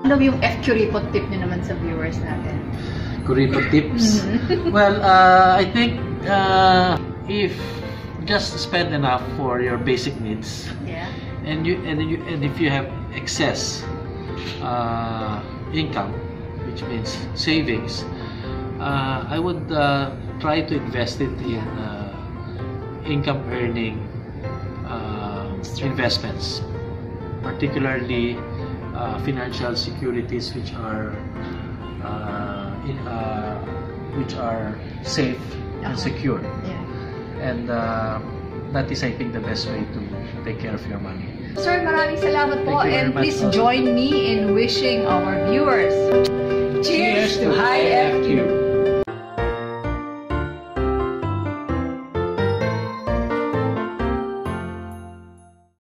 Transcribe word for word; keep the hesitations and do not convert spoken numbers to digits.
Ano yung FQripot tip niyo naman sa viewers natin? FQripot tips? Well, uh, I think uh, if just spend enough for your basic needs, yeah. and you and you and if you have excess uh, income, which means savings, uh, I would uh, try to invest it in uh, income earning uh, investments, particularly uh, financial securities which are uh, in, uh, which are safe and secure. Yeah. And uh, that is, I think, the best way to take care of your money. Sir, maraming salamat po, and much. please join me in wishing our viewers Cheers to High F Q!